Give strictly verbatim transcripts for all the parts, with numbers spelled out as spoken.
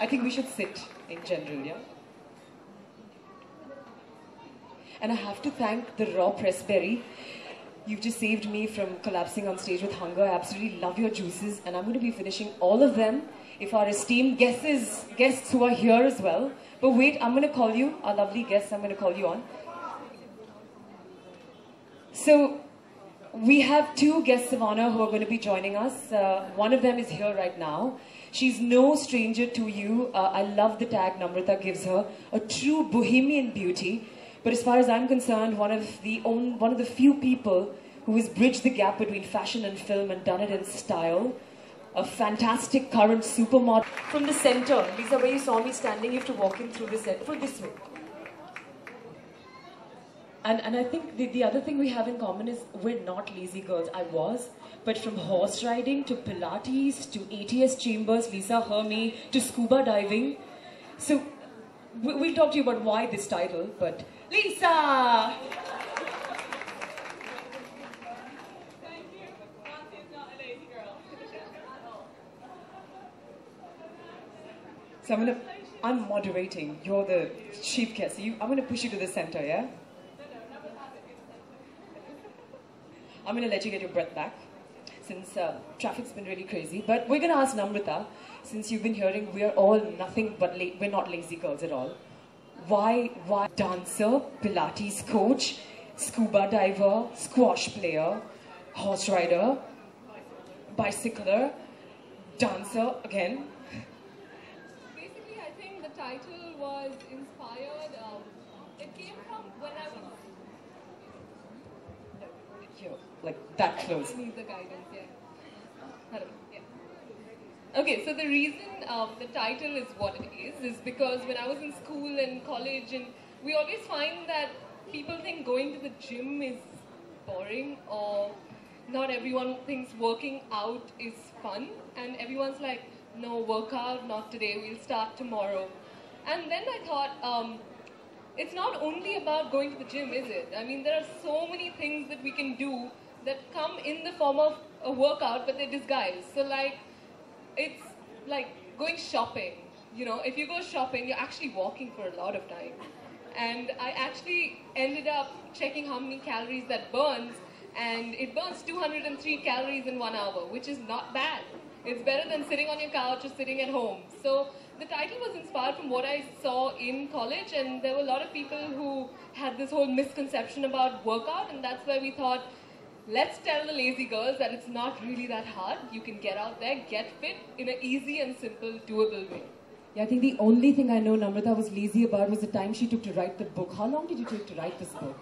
I think we should sit in general, yeah? And I have to thank the raw pressberry. You've just saved me from collapsing on stage with hunger. I absolutely love your juices, and I'm going to be finishing all of them if our esteemed guests, guests who are here as well. But wait, I'm going to call you, our lovely guests, I'm going to call you on. So, we have two guests of honor who are going to be joining us. Uh, one of them is here right now. She's no stranger to you. Uh, I love the tag Namrata gives her. A true bohemian beauty. But as far as I'm concerned, one of the own, one of the few people who has bridged the gap between fashion and film and done it in style. A fantastic current supermodel. From the center, Lisa, where you saw me standing, you have to walk in through the center. From this way. And, and I think the, the other thing we have in common is we're not lazy girls. I was. But from horse riding to Pilates to A T S chambers, Lisa, her, me, to scuba diving. So we'll talk to you about why this title, but Lisa! Thank you. Nancy is not a lazy girl. So I'm gonna, I'm moderating. You're the chief guest. So you, I'm gonna push you to the center, yeah? I'm gonna let you get your breath back, since uh, traffic's been really crazy. But we're gonna ask Namrata, since you've been hearing we're all nothing but la we're not lazy girls at all. Why, why dancer, Pilates coach, scuba diver, squash player, horse rider, bicycler, dancer again? Basically, I think the title was inspired. Um, it came from when I was. Here, like that close. I need the guidance, yeah. Hello, yeah. Okay, so the reason um, the title is what it is is because when I was in school and college, and we always find that people think going to the gym is boring, or not everyone thinks working out is fun, and everyone's like, no, workout, not today, we'll start tomorrow. And then I thought, um, it's not only about going to the gym, is it? I mean, there are so many things that we can do that come in the form of a workout, but they're disguised. So like, it's like going shopping. You know, if you go shopping, you're actually walking for a lot of time. And I actually ended up checking how many calories that burns, and it burns two hundred three calories in one hour, which is not bad. It's better than sitting on your couch or sitting at home. So the title was inspired from what I saw in college, and there were a lot of people who had this whole misconception about workout, and that's why we thought, let's tell the lazy girls that it's not really that hard. You can get out there, get fit in an easy and simple, doable way. Yeah, I think the only thing I know Namrata was lazy about was the time she took to write the book. How long did you take to write this book?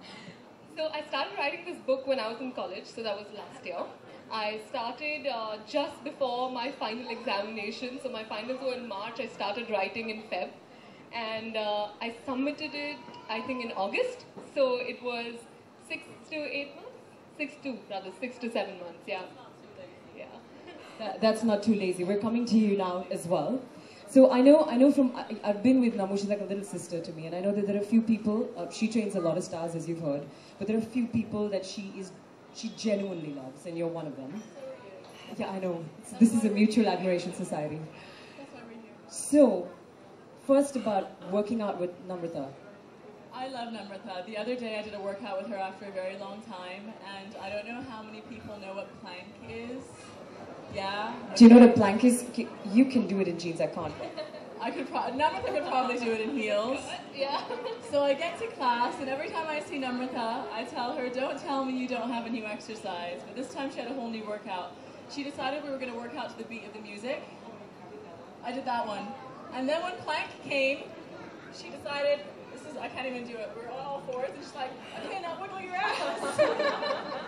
So I started writing this book when I was in college, so that was last year. I started uh, just before my final examination, so my finals were in March. I started writing in Feb, and uh, I submitted it, I think, in August. So it was six to eight months? Six to, rather, six to seven months, yeah. Yeah. That, that's not too lazy. We're coming to you now as well. So I know, I know from, I, I've been with Namu, she's like a little sister to me, and I know that there are a few people, uh, she trains a lot of stars, as you've heard, but there are a few people that she is, she genuinely loves, and you're one of them. Yeah, I know. So this is a mutual admiration society. That's why we're here. So, first about working out with Namrata. I love Namrata. The other day I did a workout with her after a very long time, and I don't know how many people know what plank is. Yeah? Do you know what a plank is? You can do it in jeans, I can't. I could pro Namrata could probably do it in heels. Yeah. So I get to class, and every time I see Namrata, I tell her, don't tell me you don't have a new exercise. But this time she had a whole new workout. She decided we were going to work out to the beat of the music. I did that one. And then when plank came, she decided, this is, I can't even do it. We're on all fours, and she's like, okay, now wiggle your ass.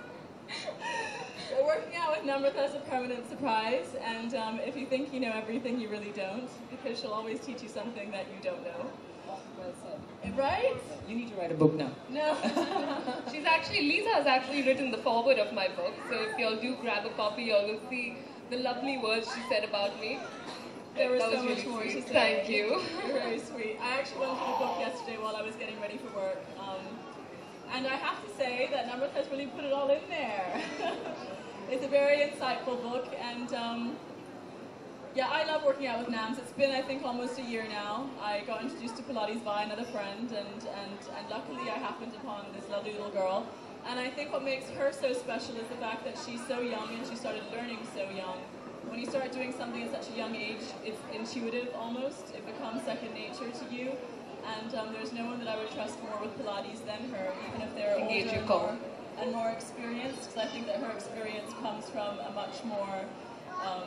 So working out with Namrata is a permanent surprise, and um, if you think you know everything, you really don't, because she'll always teach you something that you don't know. Well said. Right? You need to write a book now. No. She's actually, Lisa has actually written the foreword of my book, so if y'all do grab a copy, y'all will see the lovely words she said about me. There was that so was much really more sweet. to say. Thank you. You're very sweet. I actually went through the book yesterday while I was getting ready for work. Um, and I have to say that Namrata has really put it all in there. It's a very insightful book, and um, Yeah, I love working out with Nams. It's been, I think, almost a year now. I got introduced to Pilates by another friend, and, and, and luckily I happened upon this lovely little girl. And I think what makes her so special is the fact that she's so young and she started learning so young. When you start doing something at such a young age, it's intuitive almost. It becomes second nature to you. And um, there's no one that I would trust more with Pilates than her, even if they're Engage older your and call. more, and more experienced. Because I think that her experience comes from a much more um,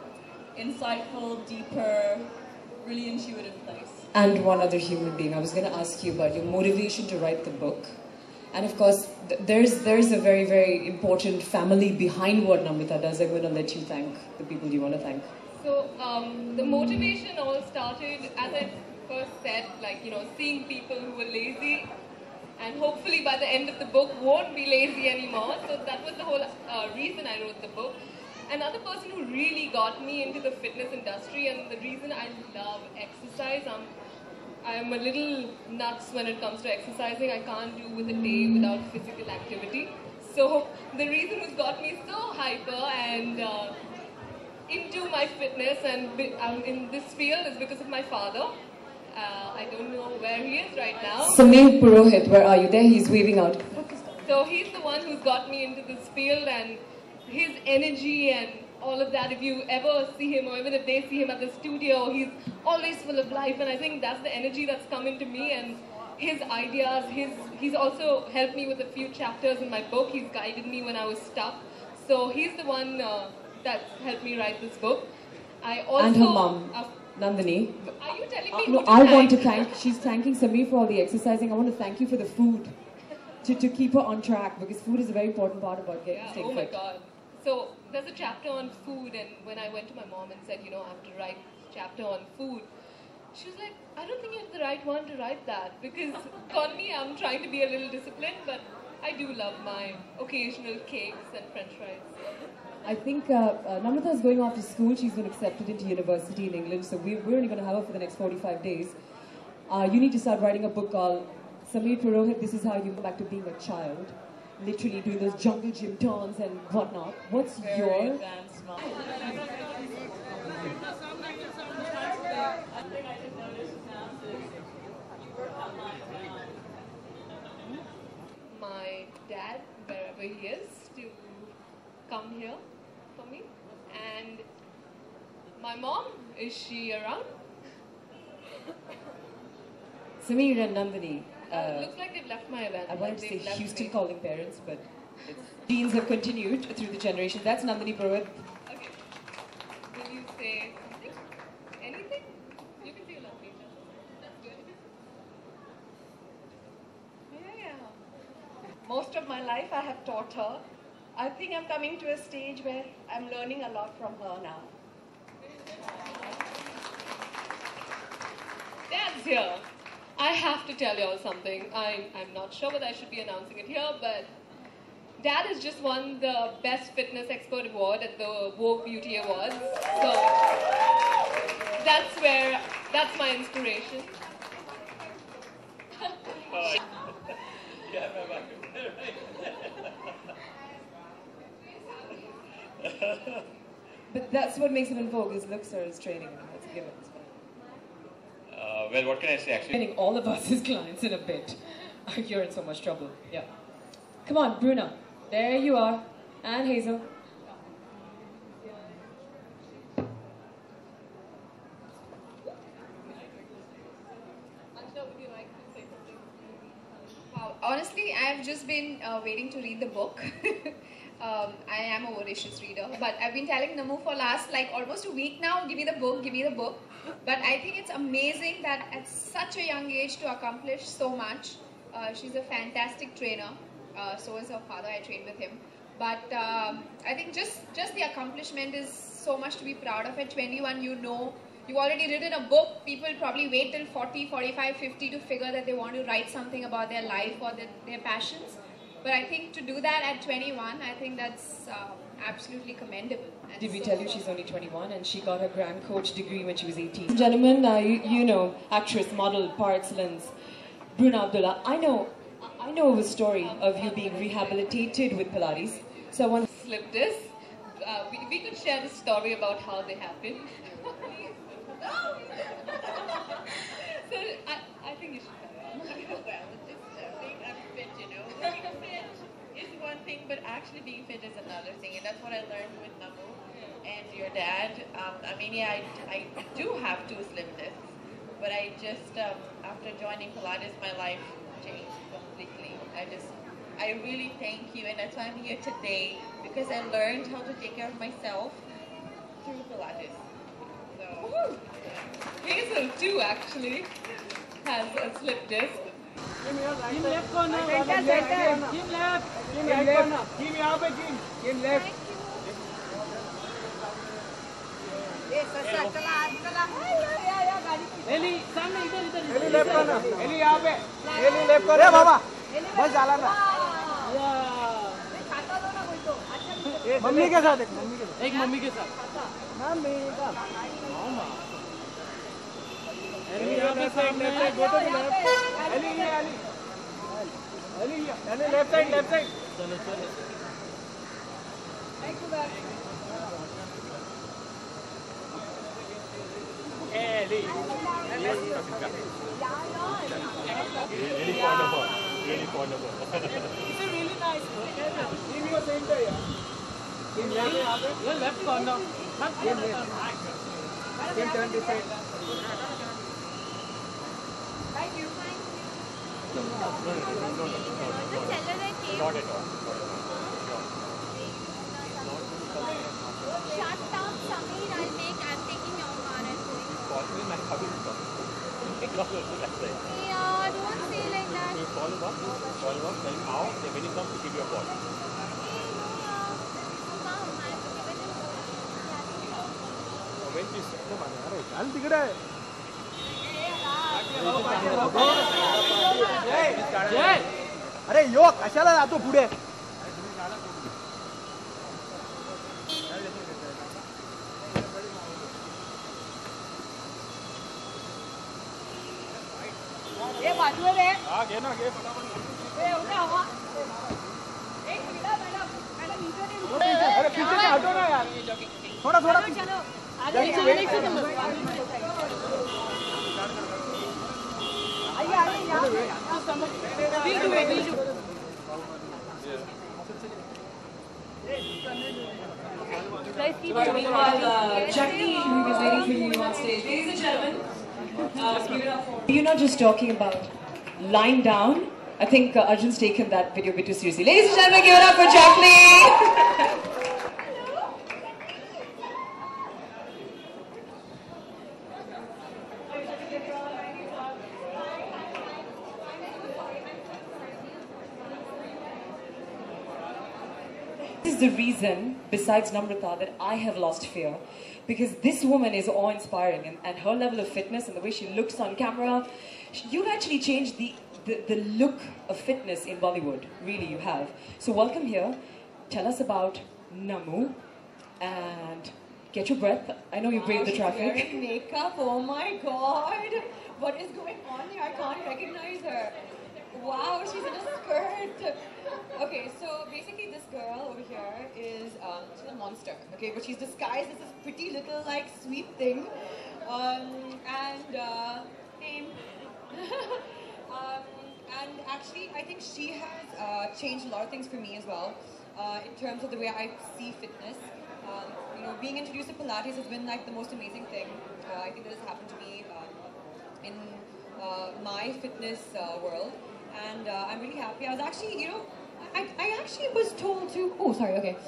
insightful, deeper, really intuitive place. And one other human being. I was going to ask you about your motivation to write the book. And of course, th there's there's a very, very important family behind what Namrata does. I'm going to let you thank the people you want to thank. So um, the motivation all started, as I first said, like, you know, seeing people who were lazy, and hopefully by the end of the book won't be lazy anymore. So that was the whole uh, reason I wrote the book. Another person who really got me into the fitness industry, and the reason I love exercise, I'm, I'm a little nuts when it comes to exercising. I can't do with a day without physical activity. So the reason who's got me so hyper and uh, into my fitness and be, um, in this field is because of my father. Uh, I don't know where he is right now. Samir Purohit, where are you? There, he's waving out. So he's the one who's got me into this field, and his energy and all of that, if you ever see him or even if they see him at the studio, he's always full of life, and I think that's the energy that's come into me, and his ideas, his, he's also helped me with a few chapters in my book. He's guided me when I was stuck. So he's the one uh, that's helped me write this book. I also, And her mom, uh, Nandini. Are you telling me Uh, who no, to I thank? want to thank, she's thanking Samir for all the exercising. I want to thank you for the food, to, to keep her on track, because food is a very important part about getting Yeah, staying oh my fit. god. So there's a chapter on food, and when I went to my mom and said, you know, I have to write a chapter on food, she was like, I don't think you're the right one to write that, because for me, I'm trying to be a little disciplined, but I do love my occasional cakes and french fries. I think uh, uh, Namrata is going off to school. She's been accepted into university in England, so we, we're only going to have her for the next forty-five days. Uh, you need to start writing a book called Samir Purohit, This Is How You Go Back to Being a Child. Literally doing those jungle gym turns and whatnot. What's Very your... advanced mom. One thing I did notice with Nams is you work online now. My dad, wherever he is, to come here for me. And my mom, is she around? Samir and Nandini. Uh, Uh, looks like they've left my event. I wanted to Like say they've left Houston me. calling parents, but it's, genes have continued through the generations. That's Nandini Purohit. Okay. Will you say something? Anything? You can say you love me. That's good. Yeah, yeah. Most of my life I have taught her. I think I'm coming to a stage where I'm learning a lot from her now. Dad's here. I have to tell y'all something. I, I'm not sure whether I should be announcing it here, but Dad has just won the Best Fitness Expert Award at the Vogue Beauty Awards. So that's where, that's my inspiration. But that's what makes him in vogue. His looks are his training. That's a given. It's fine. Uh, well, what can I say? Actually, Training all of us as clients in a bit. You're in so much trouble. Yeah. Come on, Bruna. There you are. And Hazel. Anshna, would you like to say something? Wow. Honestly, I've just been uh, waiting to read the book. um, I am a voracious reader, but I've been telling Namu for last like almost a week now, give me the book, give me the book. But I think it's amazing that at such a young age to accomplish so much. Uh, she's a fantastic trainer. Uh, so is her father. I trained with him. But um, I think just, just the accomplishment is so much to be proud of. At twenty-one, you know, you've already written a book. People probably wait till forty, forty-five, fifty to figure that they want to write something about their life or their, their passions. But I think to do that at twenty-one, I think that's uh, absolutely commendable. And Did we so- tell you she's only twenty-one and she got her grand coach degree when she was eighteen? Gentlemen, uh, you, you know, actress, model, par excellence, Bruna Abdullah. I know, I know of a story of you being rehabilitated with Pilates. So I want Slip disc. Uh, we, we could share the story about how they happened. So I, I think you should carry on. Well, just uh, being unfit, you know. Being fit is one thing, but actually being fit is another thing. And that's what I learned with Namu and your dad. Um, I mean, yeah, I, I do have two slim lifts, but I just, um, after joining Pilates, my life changed completely. I just, I really thank you, and that's why I'm here today, because I learned how to take care of myself through Pilates. So, Hazel too actually has a slip disc. Team left corner. Team left. Team left. Team right corner. Team यहाँ पे team. Team left. Eli सामने इधर इधर. Eli left corner. Ellie यहाँ पे. Ellie left corner. ए बाबा. बस जाला ना. मम्मी के साथ एक मम्मी के साथ. एक मम्मी के साथ. मम्मी का. मामा. एली यहाँ पे सामने. Go to left. एली ये एली. एली ये. Ellie left side left side. चलो चलो. Thank you back. Ellie. Ellie corner ball. Ellie corner ball. It's a really nice. Team your center, yeah. Team left. Your left corner. Left corner. Team turn this side. Thank you. No, no, no, no, no, no, not at all. Shut down, Sameer. I'll make. I'm taking your car and going. Call me, my hobby is talking. Yeah, don't say like that. You call him up, call him up, tell him how, then when he comes to give you a call. When this चल तिकडे. जय. अरे यो कशाला जातो पुढे. ये बाजू रे. हाँ घे ना घे फटाफट. ए उठा हवा. एक मिनट मैडम. मैडम नीचे नहीं. अरे पीछे से हटो ना यार. थोड़ा थोड़ा. चलो. अरे चलो एक सेकंड. आइए आइए यहाँ. We'll do it. We'll do it. Meanwhile, uh, Jackie, who was waiting for you on stage. Ladies and gentlemen, uh, give it up for. You're not just talking about lying down. I think uh, Arjun's taken that video a bit too seriously. Ladies and gentlemen, give it up for Jackie. This is the reason, besides Namrata, that I have lost fear. Because this woman is awe-inspiring, and, and her level of fitness and the way she looks on camera, you've actually changed the, the, the look of fitness in Bollywood. Really, you have. So welcome here. Tell us about Namu, and get your breath. I know you Wow, braved the she's traffic. wearing makeup. Oh my God! What is going on here? I can't recognize her. Wow, she's in a skirt. Okay, so basically this girl over here is um, she's a monster. Okay, but she's disguised as this pretty little like sweet thing, um, and uh, name. um, and actually, I think she has uh, changed a lot of things for me as well, uh, in terms of the way I see fitness. Um, you know, being introduced to Pilates has been like the most amazing thing. Uh, I think that has happened to me um, in uh, my fitness uh, world, and uh, I'm really happy. I was actually, you know, I, I actually was told to. Oh, sorry. Okay.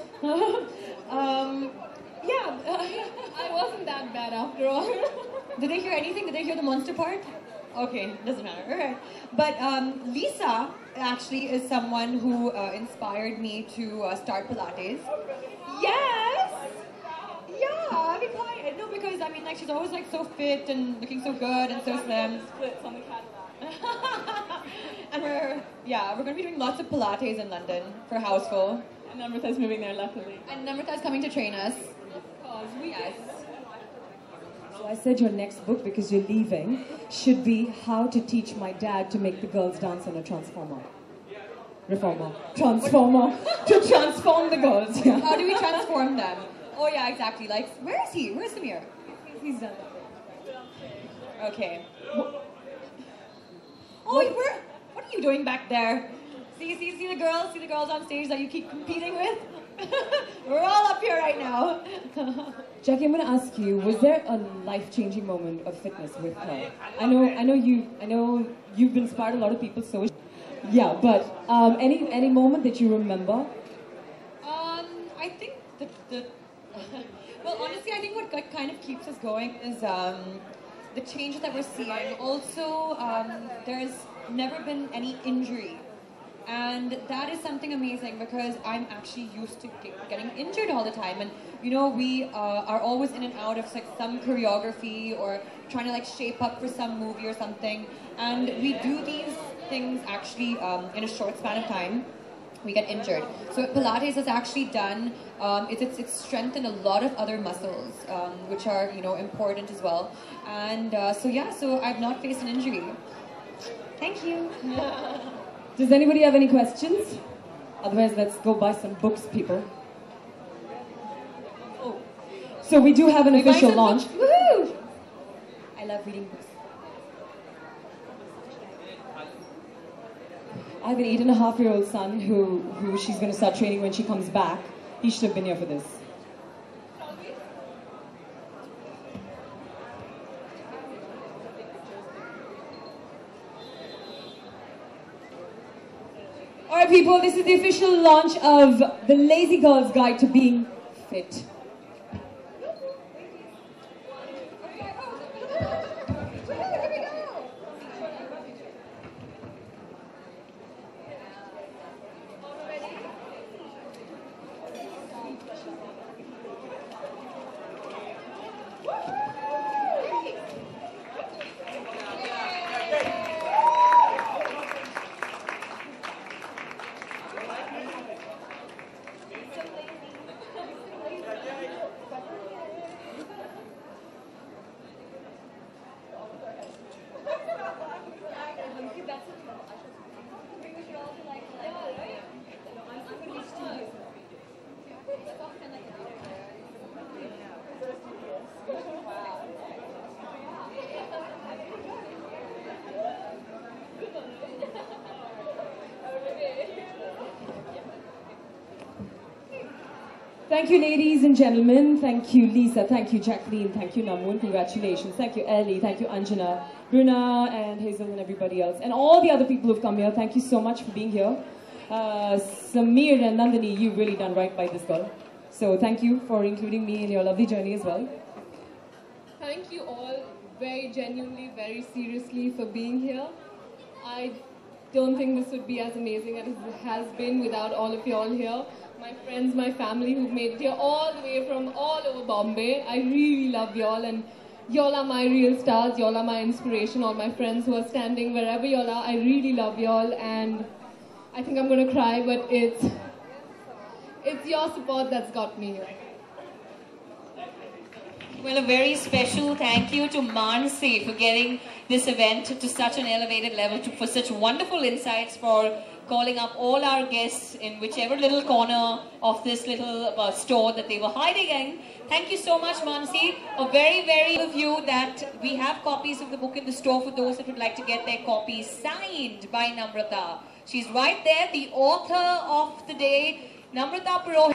um, yeah, I wasn't that bad after all. Did they hear anything? Did they hear the monster part? Okay, doesn't matter. All right. But um, Lisa actually is someone who uh, inspired me to uh, start Pilates. Yes. Yeah, I've been quiet. No, because I mean, like, she's always like so fit and looking so good and so slim. Splits on the Cadillac. And we're, yeah, we're going to be doing lots of Pilates in London for Houseful. And Namrata's moving there, luckily. And Namrata's coming to train us. Because we yes. So I said your next book, because you're leaving, should be How to Teach My Dad to Make the Girls Dance on a Transformer. Reformer. Transformer. To transform the girls. Yeah. How do we transform them? Oh yeah, exactly. Like, where is he? Where's Samir? He's, he's done that. Okay. Oh, where? What are you doing back there? See, see, see the girls? See the girls on stage that you keep competing with? We're all up here right now. Jackie, I'm going to ask you: was there a life-changing moment of fitness with her? I know, I know you. I know you've inspired a lot of people. So, yeah. But um, any any moment that you remember? Um, I think the the. Well, honestly, I think what ki- kind of keeps us going is um, the changes that we're seeing. Also, um, there's never been any injury. And that is something amazing because I'm actually used to get, getting injured all the time. And, you know, we uh, are always in and out of like some choreography or trying to like shape up for some movie or something. And we do these things actually um, in a short span of time. We get injured. So what Pilates has actually done, um, it's, it's, it's strengthened a lot of other muscles, um, which are, you know, important as well. And uh, so, yeah, so I've not faced an injury. Thank you. Does anybody have any questions? Otherwise, let's go buy some books, people. Oh. So we do have an We buy official some launch. books. Woohoo! I love reading books. I have an eight and a half year old son who, who she's going to start training when she comes back. He should have been here for this. Alright people, this is the official launch of the Lazy Girl's Guide to Being Fit. Thank you, ladies and gentlemen. Thank you, Lisa. Thank you, Jacqueline. Thank you, Namun. Congratulations. Thank you, Ellie. Thank you, Anjana, Bruna, and Hazel, and everybody else. And all the other people who've come here, thank you so much for being here. Uh, Samir and Nandini, you've really done right by this girl. So thank you for including me in your lovely journey as well. Thank you all very genuinely, very seriously for being here. I don't think this would be as amazing as it has been without all of you all here. My friends, my family who've made it here all the way from all over Bombay. I really love y'all, and y'all are my real stars. Y'all are my inspiration. All my friends who are standing wherever y'all are, I really love y'all, and I think I'm gonna cry, but it's it's your support that's got me here. Well, a very special thank you to Mansi for getting this event to such an elevated level, to, for such wonderful insights, for calling up all our guests in whichever little corner of this little uh, store that they were hiding in. Thank you so much, Mansi. A very, very of you that we have copies of the book in the store for those that would like to get their copies signed by Namrata. She's right there, the author of the day, Namrata Purohit.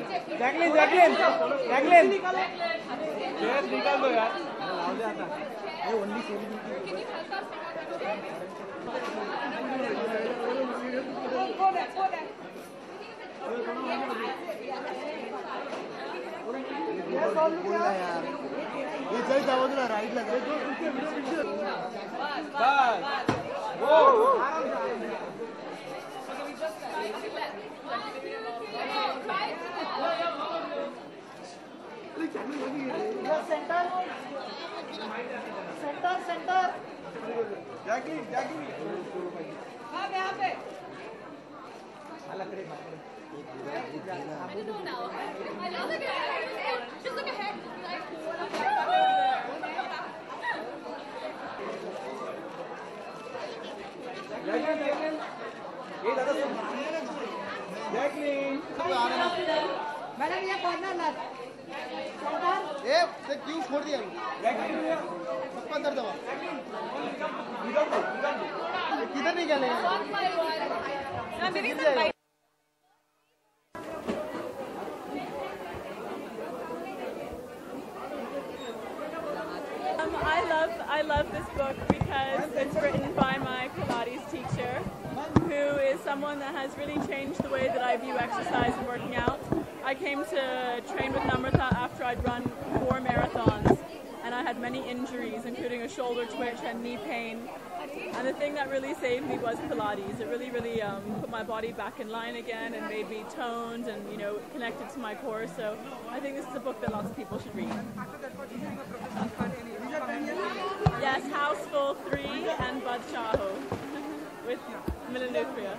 Jacqueline Jacqueline Jacqueline chair निकाल दो यार loud आता है only celebrity यार ये चल जाओ ना राइट लग रहा है बस वो centre centre centre Jackie Jackie हाँ यहाँ पे अलग करे I don't know now. I love it. Just look ahead. Jacqueline ये दादा सुन जैकलिन मैडम ये कॉर्नर ना ए से क्यों छोड़ दिया जैकलिन सबको अंदर दबा किधर नहीं गए ना दीदी से Um, I love I love this book because it's written by my Pilates teacher, who is someone that has really changed the way that I view exercise and working out. I came to train with Namrata after I'd run four marathons, and I had many injuries, including a shoulder twitch and knee pain. And the thing that really saved me was Pilates. It really, really um, put my body back in line again and made me toned and, you know, connected to my core. So I think this is a book that lots of people should read. Yes, Houseful three and Bud Chaho with Milanukria.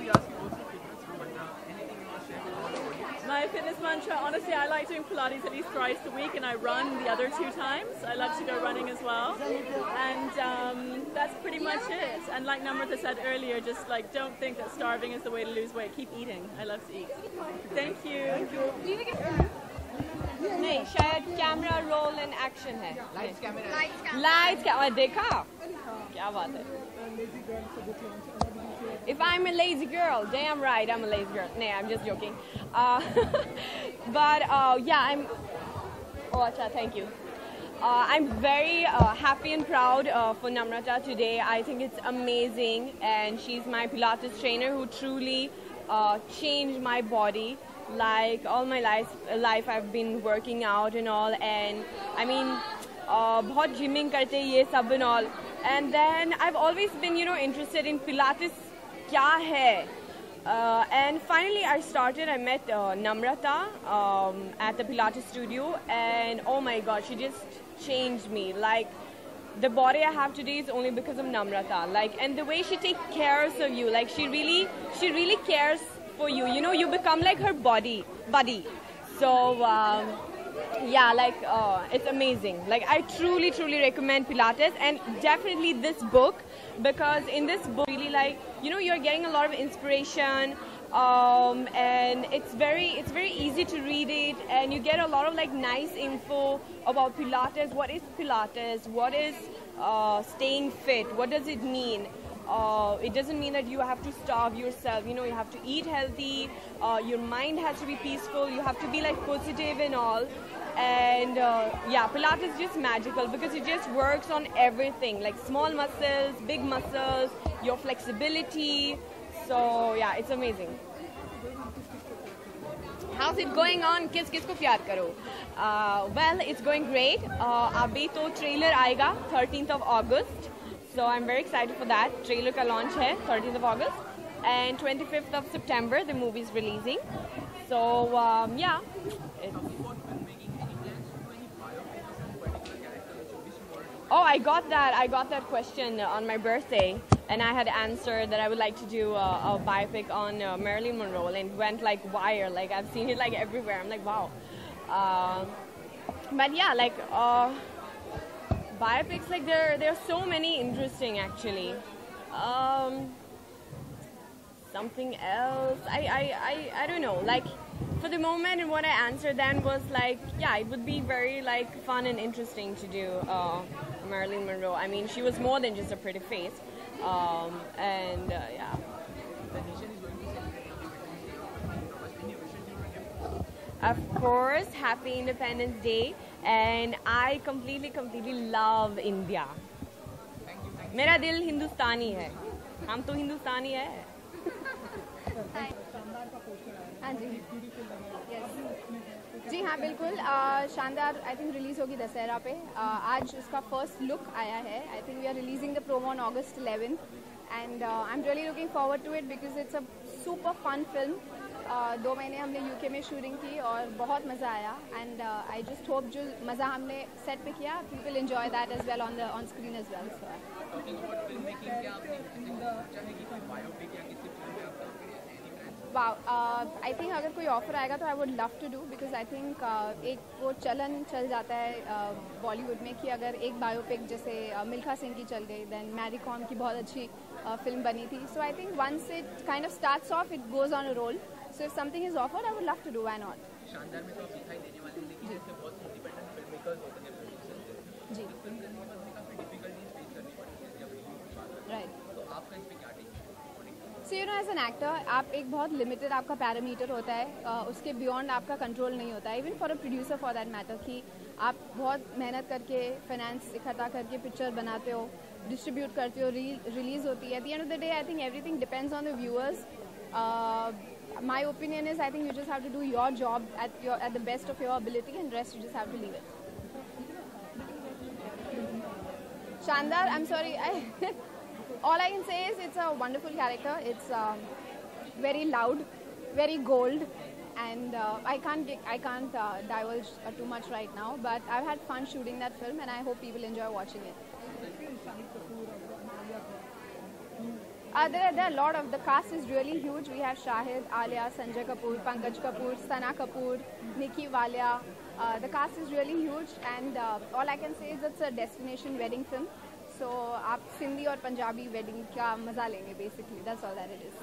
My fitness mantra, honestly, I like doing Pilates at least thrice a week, and I run the other two times. I love to go running as well, and um, that's pretty much it. And like Namrata said earlier, just like don't think that starving is the way to lose weight. Keep eating. I love to eat. Thank you. नहीं शायद camera roll and action है Lights, camera. Lights camera देखा क्या बात है If I'm a lazy girl, damn right I'm a lazy girl. Nah, I'm just joking. Uh, but uh, yeah, I'm. Oh, acha, thank you. Uh, I'm very uh, happy and proud uh, for Namrata today. I think it's amazing, and she's my Pilates trainer who truly uh, changed my body. Like all my life, life I've been working out and all, and I mean, uh, बहुत gymming करते ये सब and all. And then I've always been, you know, interested in Pilates. क्या है? Uh, and finally I started, I met uh, Namrata um, at the Pilates studio, and oh my god, she just changed me. Like, the body I have today is only because of Namrata. Like, and the way she takes care of you, like she really, she really cares for you. You know, you become like her body, buddy. So, um, yeah, like, uh, it's amazing. Like, I truly, truly recommend Pilates, and definitely this book, because in this book, really, like, you know, you're getting a lot of inspiration, um, and it's very, it's very easy to read it, and you get a lot of, like, nice info about Pilates. What is Pilates? What is uh, staying fit? What does it mean? Uh, it doesn't mean that you have to starve yourself. You know, you have to eat healthy. Uh, your mind has to be peaceful. You have to be like positive and all. And uh, yeah, Pilates is just magical because it just works on everything, like small muscles, big muscles, your flexibility. So yeah, it's amazing. How's it going on? Kiss kiss ko pyar karo. Uh, well, it's going great. Uh, abhi to trailer aayega thirteenth of August. So I'm very excited for that. Trailer ka launch hai thirteenth of August, and twenty-fifth of September the movie is releasing. So um, yeah, it's. Oh, I got that. I got that question on my birthday, and I had answered that I would like to do a, a biopic on uh, Marilyn Monroe, and it went like wire. Like I've seen it like everywhere. I'm like, wow. Uh, but yeah, like. Uh, Biopics, like there, there are so many interesting actually. Um, something else, I, I, I, I don't know. Like for the moment, and what I answered then was like, yeah, it would be very like fun and interesting to do uh, Marilyn Monroe. I mean, she was more than just a pretty face, um, and uh, yeah. Of course, happy Independence Day, and I completely, completely love India. मेरा दिल हिंदुस्तानी है, हम तो हिंदुस्तानी है. हाँ जी, yes. जी हाँ बिल्कुल. uh, शानदार आई थिंक रिलीज होगी दशहरा पे. uh, आज उसका फर्स्ट लुक आया है. I think we are releasing the promo on August eleventh, and I am really looking forward to it because it's a super fun film. Uh, दो महीने हमने UK में शूटिंग की और बहुत मज़ा आया. एंड आई जस्ट होप जो मज़ा हमने सेट पे किया, people enjoy that as well on the on screen as well. Wow, I think अगर कोई ऑफर आएगा तो I would love to do, because I think एक वो चलन चल जाता है बॉलीवुड uh, में कि अगर एक बायोपिक जैसे uh, मिल्खा सिंह की चल गई, देन मैरी कॉम की बहुत अच्छी फिल्म uh, बनी थी. So I think once it kind of starts off, it goes on a roll. So if something is offered, I would love to do. Why not? शानदार में तो आप दिखाई देने वाले हैं, लेकिन इसमें बहुत इंडिपेंडेंट फिल्म मेकर्स होते हैं, प्रोड्यूसर्स. जी. फिल्म करने में हमें काफी डिफिकल्टीज फेस करनी पड़ती है जब बात. राइट. तो आपका इस पे क्या टेक है? So you know, as an actor, आप एक बहुत लिमिटेड आपका पैरामीटर होता है, uh, उसके बियॉन्ड आपका कंट्रोल नहीं होता है. Even for a producer for that matter, कि आप बहुत मेहनत करके फाइनेंस इकट्ठा करके पिक्चर बनाते हो, डिस्ट्रीब्यूट करते हो, रिलीज होती है. At the end of the day I think everything depends on the viewers. My opinion is, I think you just have to do your job at your at the best of your ability, and rest you just have to leave it. Shandar, I'm sorry. I, all I can say is it's a wonderful character. It's um, very loud, very gold, and uh, I can't get, I can't uh, divulge uh, too much right now. But I've had fun shooting that film, and I hope people enjoy watching it. Uh, there, are, there are a lot of, the cast is really huge. We have Shahid, Alia, Sanjay Kapoor, Pankaj Kapoor, Sana Kapoor, Nikki Walia. Uh, the cast is really huge, and uh, all I can say is it's a destination wedding film. So, आप सिंधी और Punjabi wedding का मजा लेंगे basically. That's all that it is.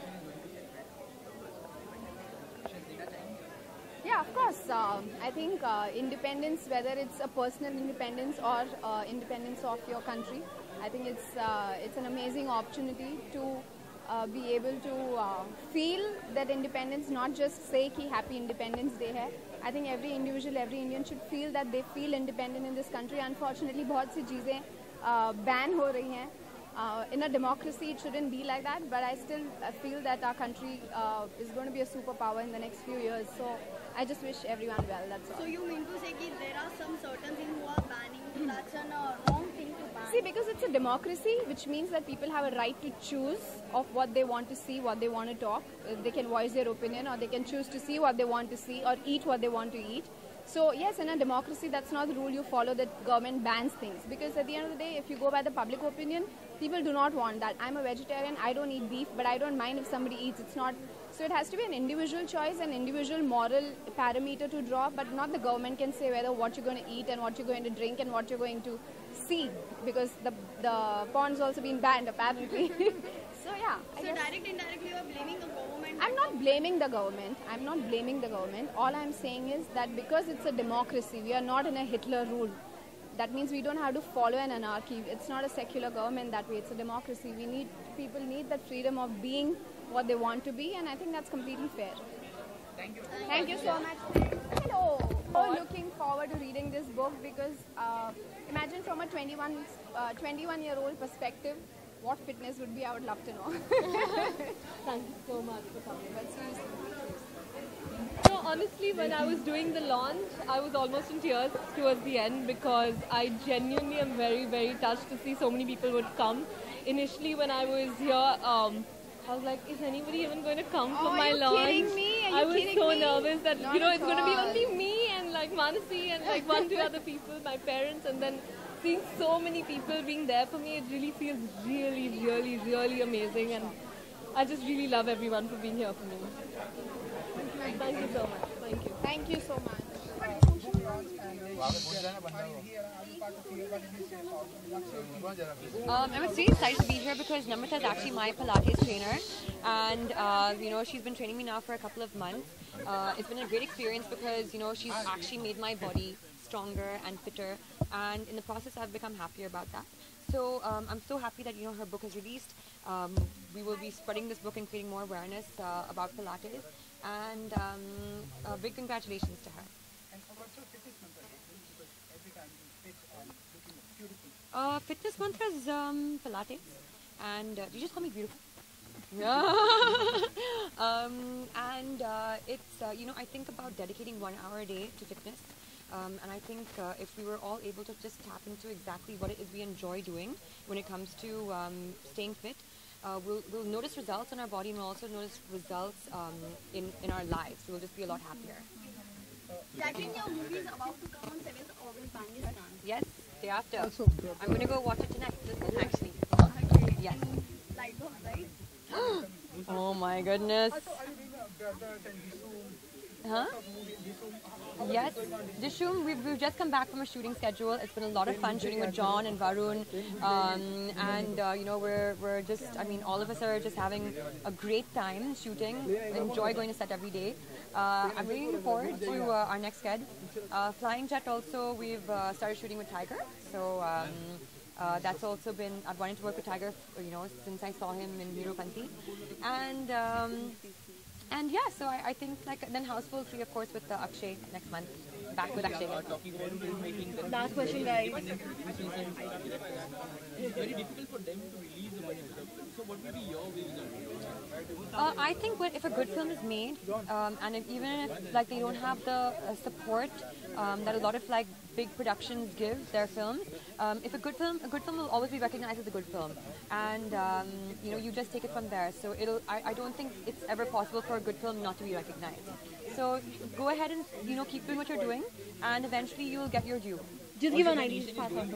Yeah, of course. Uh, I think uh, independence, whether it's a personal independence or uh, independence of your country, I think it's uh, it's an amazing opportunity to uh, be able to uh, feel that independence, not just say कि Happy Independence Day है. I think every individual, every Indian should feel that they feel independent in this country. Unfortunately, बहुत सी चीज़ें uh, ban हो रही हैं. Uh, in a democracy, it shouldn't be like that, but I still uh, feel that our country uh, is going to be a superpower in the next few years. So I just wish everyone well, that's all. So you mean to say that there are some certain things who are banning, that's a uh, wrong thing to ban? See, because it's a democracy, which means that people have a right to choose of what they want to see, what they want to talk. Uh, they can voice their opinion, or they can choose to see what they want to see, or eat what they want to eat. So yes, in a democracy, that's not the rule you follow, that government bans things. Because at the end of the day, if you go by the public opinion, people do not want that. I'm a vegetarian, I don't eat beef, but I don't mind if somebody eats. It's not. So it has to be an individual choice, an individual moral parameter to draw, but not the government can say whether what you're going to eat and what you're going to drink and what you're going to see, because the the porn's also been banned apparently. So yeah. So direct indirectly you are blaming the government? I'm not blaming the government. I'm not blaming the government. All I'm saying is that because it's a democracy, we are not in a Hitler rule. That means we don't have to follow an anarchy. It's not a secular government that way. It's a democracy. We need, people need that freedom of being what they want to be, and I think that's completely fair. Thank you. Thank you so much. Hello. So looking forward to reading this book, because uh, imagine from a twenty-one, uh, twenty-one year old perspective, what fitness would be, I would love to know. Thank you so much for coming. But seriously. So honestly, when I was doing the launch, I was almost in tears towards the end, because I genuinely am very, very touched to see so many people would come. Initially, when I was here, um, I was like, is anybody even going to come oh, for my are you launch? Kidding me? Are you I was kidding so me? nervous that, Not you know, it's all. going to be only me and like Manasi and like one, two other people, my parents, and then seeing so many people being there for me, it really feels really, really, really amazing, and I just really love everyone for being here for me. Thank you so much. Thank you. Thank you so much. Um, I'm really excited to be here because Namrata is actually my Pilates trainer, and uh, you know, she's been training me now for a couple of months. Uh, it's been a great experience because, you know, she's actually made my body stronger and fitter, and in the process I've become happier about that. So um, I'm so happy that, you know, her book is released. Um, we will be spreading this book and creating more awareness uh, about Pilates, and um, uh, big congratulations to her. And what's your fitness mantra? Every time you fit and looking beautiful. Uh, fitness mantra is um, Pilates, and uh, you just call me beautiful. um, and uh, it's uh, you know I think about dedicating one hour a day to fitness, um, and I think uh, if we were all able to just tap into exactly what it is we enjoy doing when it comes to um, staying fit, uh, we'll we'll notice results in our body, and we'll also notice results um, in in our lives. We'll just be a lot happier. Jacqueline, your movie is about to come on seventh August, Pakistan. Yes, day after. I'm going to go watch it tonight, actually. Okay. Yes. Lighthouse, right? Oh my goodness. Also, are you doing a Brothers and Dishoom? Huh? Movie, Dishoom? Yes, Dishoom, we've, we've just come back from a shooting schedule. It's been a lot of fun shooting with John and Varun, um, and uh, you know we're we're just I mean all of us are just having a great time shooting. Enjoy going to set every day. Uh, I'm really looking forward to uh, our next sked. Uh, Flying Jet also we've uh, started shooting with Tiger, so um, uh, that's also been I've wanted to work with Tiger, you know, since I saw him in Hero Panti, and. Um, And yeah, so I, I think like then Houseful three of course with uh, Akshay next month. Back with Akshay. Last question, guys. It's very difficult for them to release the money. So what will be your views? Uh, I think when, if a good film is made, um, and if, even if like they don't have the uh, support um, that a lot of like big productions give their films, um, if a good film, a good film will always be recognized as a good film, and um, you know you just take it from there. So it'll. I, I don't think it's ever possible for a good film not to be recognized. So go ahead and you know keep doing what you're doing, and eventually you'll get your due. Just give an idea. Pass on.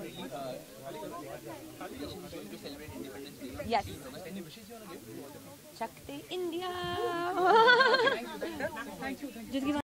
Yes. Shakti India. Thank you. Just give